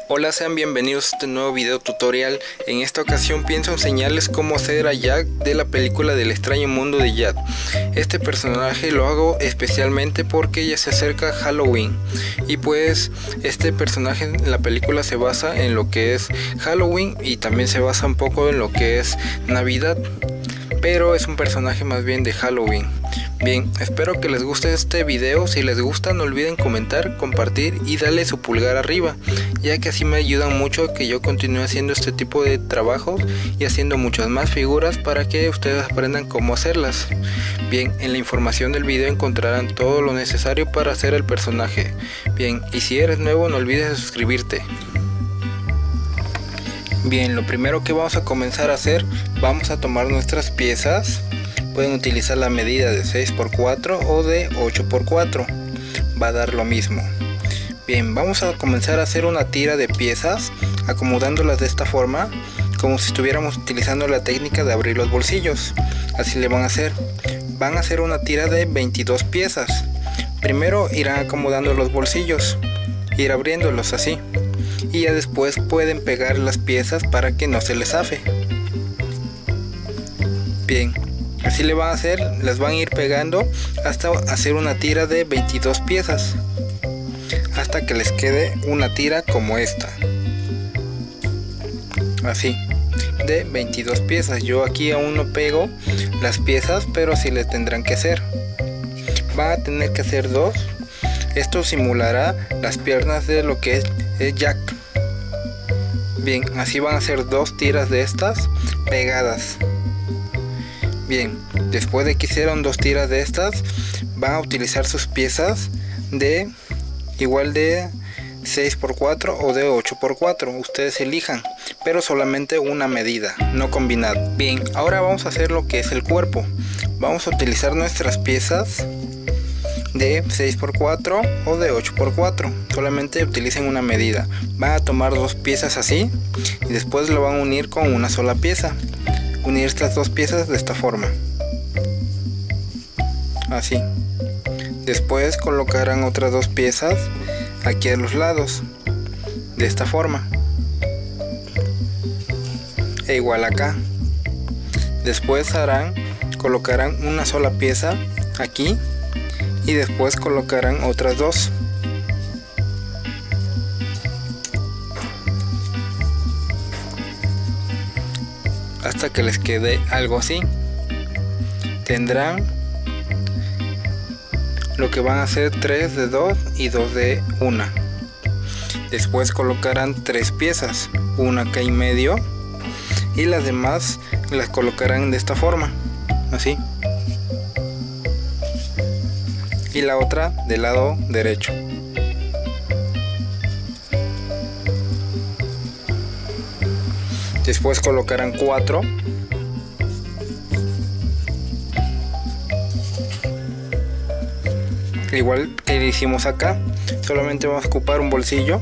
Hola, sean bienvenidos a este nuevo video tutorial. En esta ocasión pienso enseñarles cómo hacer a Jack de la película del extraño mundo de Jack. Este personaje lo hago especialmente porque ya se acerca Halloween y pues este personaje en la película se basa en lo que es Halloween y también se basa un poco en lo que es Navidad, pero es un personaje más bien de Halloween. Bien, espero que les guste este video. Si les gusta, no olviden comentar, compartir y darle su pulgar arriba, ya que así me ayudan mucho a que yo continúe haciendo este tipo de trabajos y haciendo muchas más figuras para que ustedes aprendan cómo hacerlas. Bien, en la información del video encontrarán todo lo necesario para hacer el personaje. Bien, y si eres nuevo, no olvides de suscribirte. Bien, lo primero que vamos a comenzar a hacer, vamos a tomar nuestras piezas. Pueden utilizar la medida de 6×4 o de 8×4, va a dar lo mismo. Bien, vamos a comenzar a hacer una tira de piezas, acomodándolas de esta forma, como si estuviéramos utilizando la técnica de abrir los bolsillos. Así le van a hacer una tira de 22 piezas. Primero irán acomodando los bolsillos, ir abriéndolos así, y ya después pueden pegar las piezas para que no se les zafe. Bien, así le van a hacer, las van a ir pegando hasta hacer una tira de 22 piezas, hasta que les quede una tira como esta, así, de 22 piezas. Yo aquí aún no pego las piezas, pero así les tendrán que hacer. Van a tener que hacer dos. Esto simulará las piernas de lo que es Jack. Bien, así van a hacer dos tiras de estas pegadas. Bien, después de que hicieron dos tiras de estas, van a utilizar sus piezas de igual de 6×4 o de 8×4, ustedes elijan, pero solamente una medida, no combinada. Bien, ahora vamos a hacer lo que es el cuerpo. Vamos a utilizar nuestras piezas de 6×4 o de 8×4, solamente utilicen una medida. Van a tomar dos piezas así y después lo van a unir con una sola pieza. Unir estas dos piezas de esta forma, así. Después colocarán otras dos piezas aquí a los lados de esta forma, e igual acá. Después colocarán una sola pieza aquí y después colocarán otras dos. Hasta que les quede algo así. Tendrán lo que van a hacer 3 de 2 y 2 de 1. Después colocarán tres piezas, una acá en medio, y las demás las colocarán de esta forma, así, y la otra del lado derecho. Después colocarán 4. Igual que le hicimos acá, solamente vamos a ocupar un bolsillo.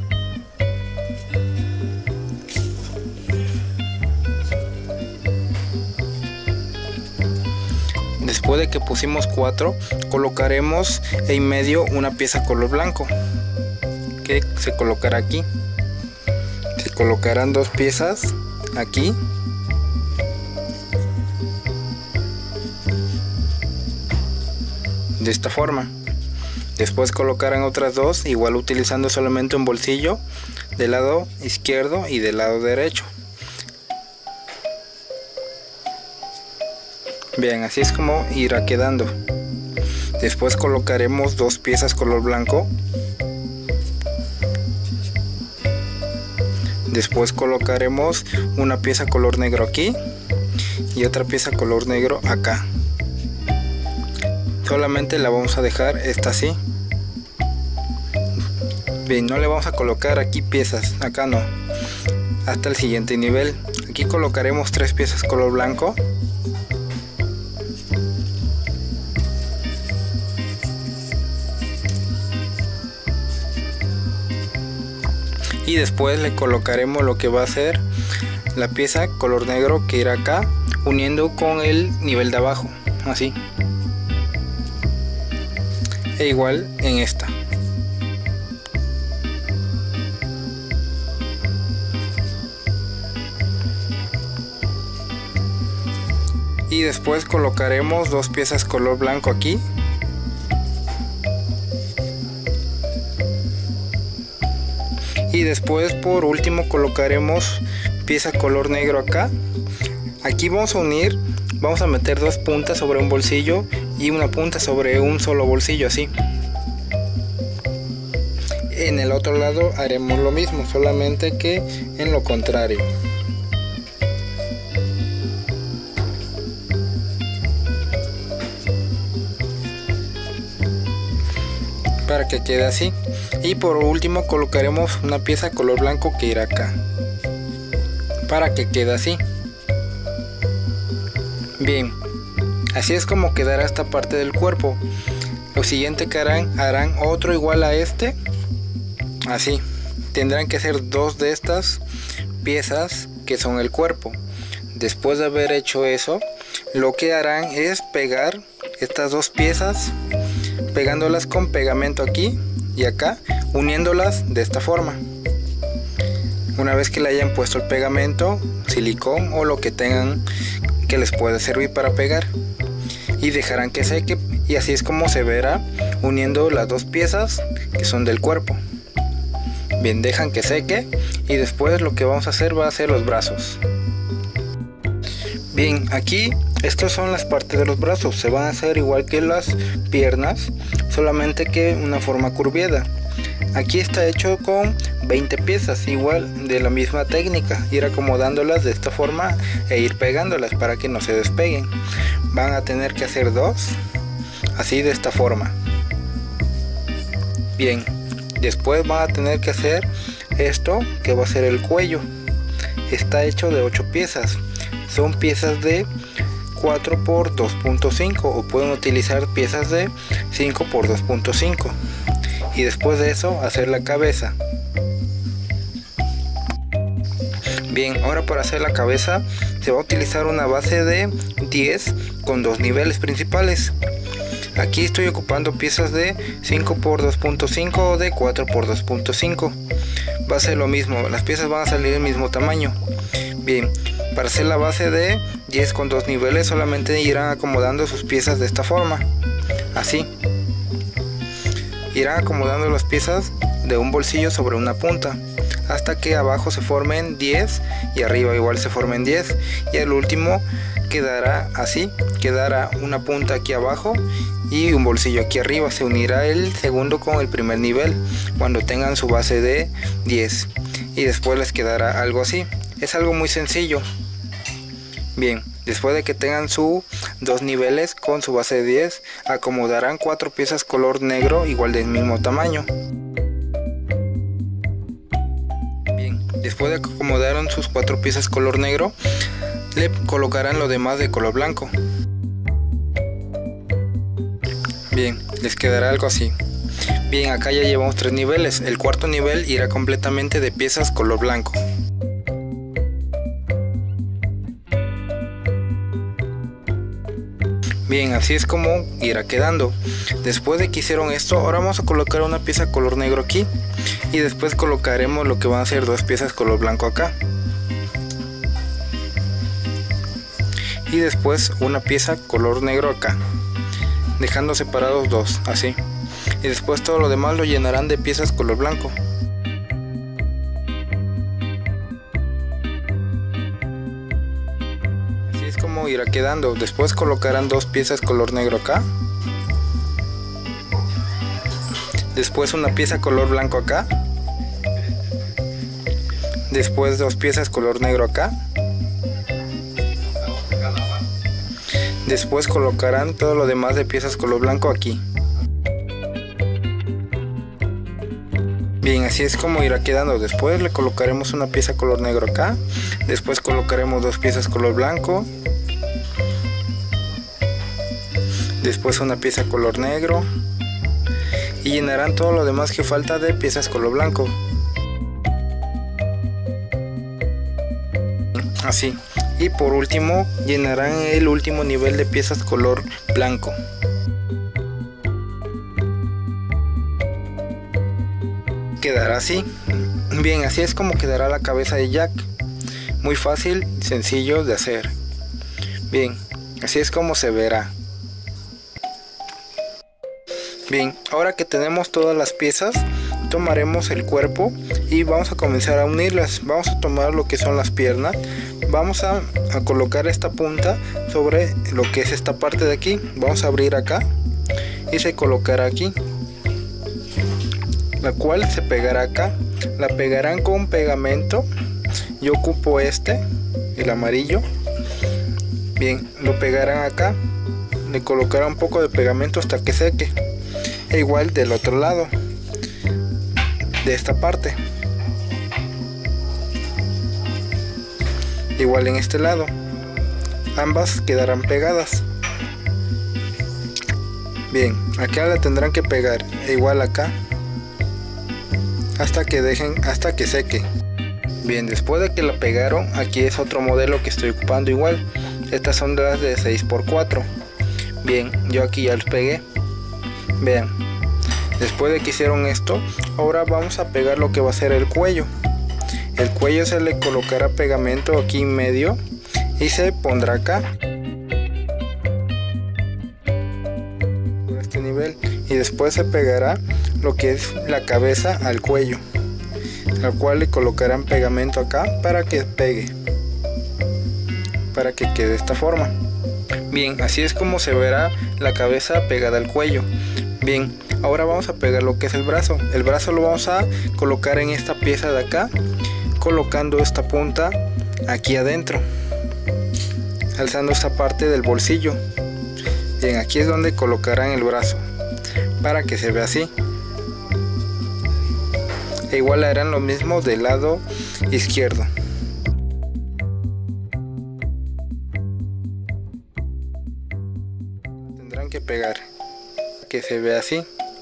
Después de que pusimos 4, colocaremos en medio una pieza color blanco que se colocará aquí. Se colocarán dos piezas aquí de esta forma. Después colocarán otras dos, igual utilizando solamente un bolsillo del lado izquierdo y del lado derecho. Bien, así es como irá quedando. Después colocaremos dos piezas color blanco. Después colocaremos una pieza color negro aquí y otra pieza color negro acá. Solamente la vamos a dejar esta así. Bien, no le vamos a colocar aquí piezas, acá no, hasta el siguiente nivel. Aquí colocaremos tres piezas color blanco. Y después le colocaremos lo que va a ser la pieza color negro que irá acá, uniendo con el nivel de abajo, así. E igual en esta. después colocaremos dos piezas color blanco aquí. Y después por último colocaremos pieza color negro acá. Aquí vamos a unir, vamos a meter dos puntas sobre un bolsillo y una punta sobre un solo bolsillo, así. En el otro lado haremos lo mismo, solamente que en lo contrario. Para que quede así. Y por último colocaremos una pieza color blanco que irá acá, para que quede así. Bien, así es como quedará esta parte del cuerpo. Lo siguiente que harán otro igual a este, así. Tendrán que hacer dos de estas piezas que son el cuerpo. Después de haber hecho eso, lo que harán es pegar estas dos piezas, pegándolas con pegamento aquí y acá, uniéndolas de esta forma. Una vez que le hayan puesto el pegamento, silicón o lo que tengan que les puede servir para pegar, y dejarán que seque, y así es como se verá uniendo las dos piezas que son del cuerpo. Bien, dejan que seque y después lo que vamos a hacer va a ser los brazos. Bien, aquí estas son las partes de los brazos, se van a hacer igual que las piernas, solamente que una forma curviada. Aquí está hecho con 20 piezas, igual de la misma técnica, ir acomodándolas de esta forma e ir pegándolas para que no se despeguen. Van a tener que hacer dos, así de esta forma. Bien, después van a tener que hacer esto que va a ser el cuello. Está hecho de 8 piezas, son piezas de 4 por 2.5 o pueden utilizar piezas de 5 por 2.5. Y después de eso hacer la cabeza. Bien, ahora para hacer la cabeza se va a utilizar una base de 10 con dos niveles principales. Aquí estoy ocupando piezas de 5 por 2.5 o de 4 por 2.5. Va a ser lo mismo, las piezas van a salir del mismo tamaño. Bien, para hacer la base de 10 con dos niveles solamente irán acomodando sus piezas de esta forma, así. Irán acomodando las piezas de un bolsillo sobre una punta hasta que abajo se formen 10 y arriba igual se formen 10, y el último quedará así, quedará una punta aquí abajo y un bolsillo aquí arriba. Se unirá el segundo con el primer nivel cuando tengan su base de 10 y después les quedará algo así. Es algo muy sencillo. Bien, después de que tengan sus dos niveles con su base de 10, acomodarán 4 piezas color negro igual del mismo tamaño. Bien, después de que acomodaron sus 4 piezas color negro, le colocarán lo demás de color blanco. Bien, les quedará algo así. Bien, acá ya llevamos 3 niveles. El cuarto nivel irá completamente de piezas color blanco. Bien, así es como irá quedando. Después de que hicieron esto, ahora vamos a colocar una pieza color negro aquí y después colocaremos lo que van a ser dos piezas color blanco acá, y después una pieza color negro acá, dejando separados dos, así. Y después todo lo demás lo llenarán de piezas color blanco. Como irá quedando. Después colocarán dos piezas color negro acá, después una pieza color blanco acá, después dos piezas color negro acá, después colocarán todo lo demás de piezas color blanco aquí. Bien, así es como irá quedando. Después le colocaremos una pieza color negro acá, después colocaremos dos piezas color blanco, después una pieza color negro, y llenarán todo lo demás que falta de piezas color blanco, así. Y por último llenarán el último nivel de piezas color blanco. Quedará así. Bien, así es como quedará la cabeza de Jack. Muy fácil, sencillo de hacer. Bien, Así es como se verá. Bien, ahora que tenemos todas las piezas, tomaremos el cuerpo y vamos a comenzar a unirlas. Vamos a tomar lo que son las piernas. Vamos a colocar esta punta sobre lo que es esta parte de aquí. Vamos a abrir acá y se colocará aquí, la cual se pegará acá. La pegarán con pegamento. Yo ocupo este, el amarillo. Bien, lo pegarán acá. Le colocarán un poco de pegamento hasta que seque. E igual del otro lado, de esta parte, igual en este lado, ambas quedarán pegadas. Bien, acá la tendrán que pegar, e igual acá, hasta que seque. Bien, después de que la pegaron, aquí es otro modelo que estoy ocupando igual. Estas son las de 6×4. Bien, yo aquí ya los pegué. Vean, después de que hicieron esto, ahora vamos a pegar lo que va a ser el cuello. El cuello se le colocará pegamento aquí en medio y se pondrá acá, a este nivel, y después se pegará lo que es la cabeza al cuello, al cual le colocarán pegamento acá para que pegue, para que quede de esta forma. Bien, así es como se verá la cabeza pegada al cuello. Bien, ahora vamos a pegar lo que es el brazo. El brazo lo vamos a colocar en esta pieza de acá, colocando esta punta aquí adentro, alzando esta parte del bolsillo. Bien, aquí es donde colocarán el brazo, para que se vea así. E igual harán lo mismo del lado izquierdo. Tendrán que pegar, que se vea así.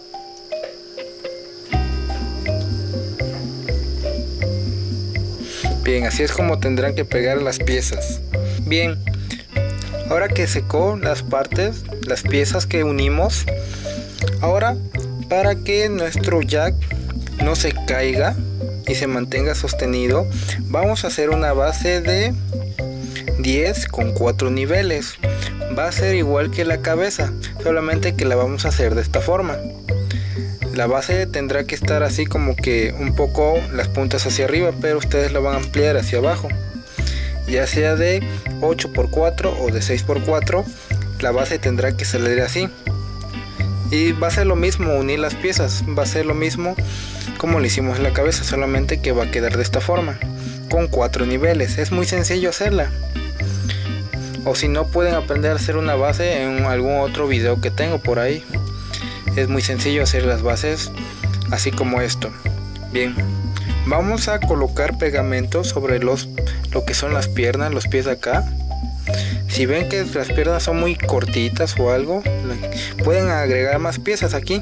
Bien, así es como tendrán que pegar las piezas. Bien, ahora que secó las partes, las piezas que unimos, ahora para que nuestro jack no se caiga y se mantenga sostenido, vamos a hacer una base de 10 con 4 niveles. Va a ser igual que la cabeza, solamente que la vamos a hacer de esta forma. La base tendrá que estar así como que un poco las puntas hacia arriba, pero ustedes la van a ampliar hacia abajo, ya sea de 8×4 o de 6×4. La base tendrá que salir así, y va a ser lo mismo unir las piezas, va a ser lo mismo como lo hicimos en la cabeza, solamente que va a quedar de esta forma, con 4 niveles. Es muy sencillo hacerla, o si no, pueden aprender a hacer una base en algún otro video que tengo por ahí. Es muy sencillo hacer las bases así como esto. Bien, vamos a colocar pegamento sobre lo que son las piernas, los pies de acá. Si ven que las piernas son muy cortitas o algo, pueden agregar más piezas aquí.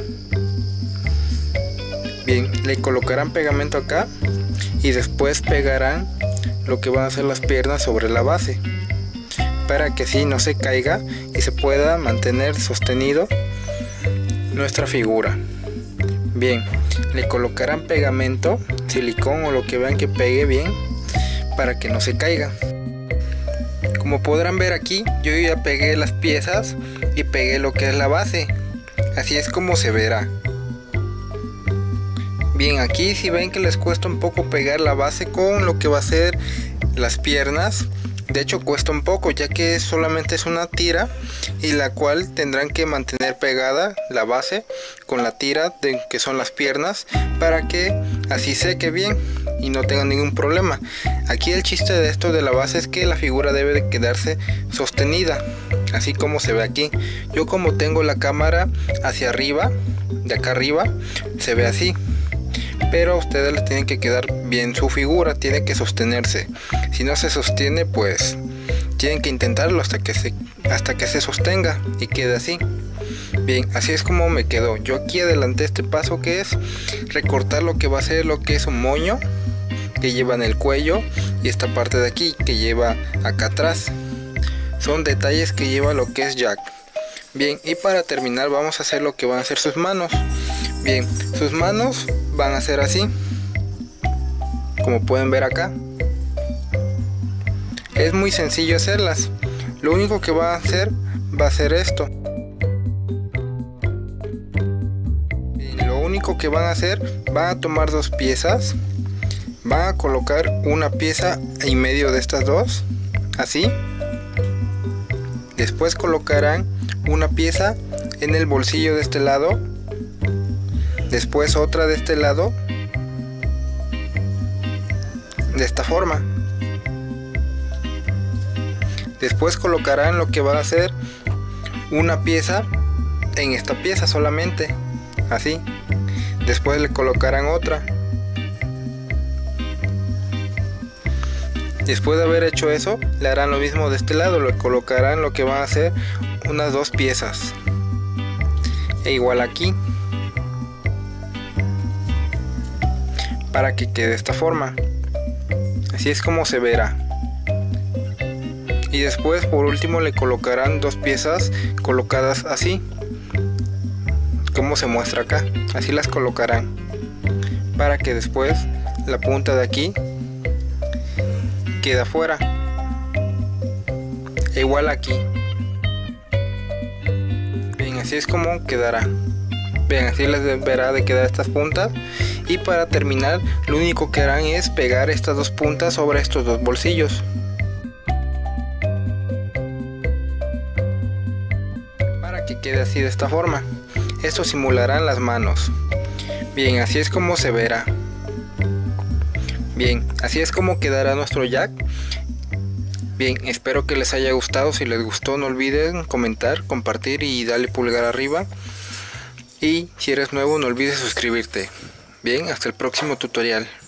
Bien, le colocarán pegamento acá y después pegarán lo que van a ser las piernas sobre la base, para que así no se caiga y se pueda mantener sostenido nuestra figura. Bien, le colocarán pegamento, silicón o lo que vean que pegue bien, para que no se caiga. Como podrán ver aquí, yo ya pegué las piezas y pegué lo que es la base. Así es como se verá. Bien, aquí si ven que les cuesta un poco pegar la base con lo que va a ser las piernas, de hecho cuesta un poco, ya que solamente es una tira, y la cual tendrán que mantener pegada la base con la tira de que son las piernas, para que así seque bien y no tengan ningún problema. Aquí el chiste de esto de la base es que la figura debe de quedarse sostenida, así como se ve aquí. Yo, como tengo la cámara hacia arriba, de acá arriba, se ve así, pero a ustedes les tienen que quedar bien su figura, tiene que sostenerse. Si no se sostiene, pues tienen que intentarlo hasta que se sostenga y quede así. Bien, así es como me quedó. Yo aquí adelanté este paso, que es recortar lo que va a ser lo que es un moño que lleva en el cuello, y esta parte de aquí que lleva acá atrás. Son detalles que lleva lo que es Jack. Bien, y para terminar vamos a hacer lo que van a ser sus manos. Bien, sus manos van a ser así, como pueden ver acá. Es muy sencillo hacerlas. Lo único que va a hacer esto. Bien, lo único que van a hacer, van a tomar dos piezas, van a colocar una pieza en medio de estas dos, así. Después colocarán una pieza en el bolsillo de este lado, después otra de este lado, de esta forma. Después colocarán lo que va a ser una pieza en esta pieza solamente, así. Después le colocarán otra. Después de haber hecho eso, le harán lo mismo de este lado, le colocarán lo que van a ser unas dos piezas. E igual aquí, para que quede de esta forma. Así es como se verá. Y después por último le colocarán dos piezas colocadas así, como se muestra acá. Así las colocarán, para que después la punta de aquí quede afuera. E igual aquí. Bien, así es como quedará. Bien, así les deberá de quedar estas puntas. Y para terminar, lo único que harán es pegar estas dos puntas sobre estos dos bolsillos, para que quede así de esta forma. Esto simularán las manos. Bien, así es como se verá. Bien, así es como quedará nuestro jack. Bien, espero que les haya gustado. Si les gustó, no olviden comentar, compartir y darle pulgar arriba. Y si eres nuevo, no olvides suscribirte. Bien, hasta el próximo tutorial.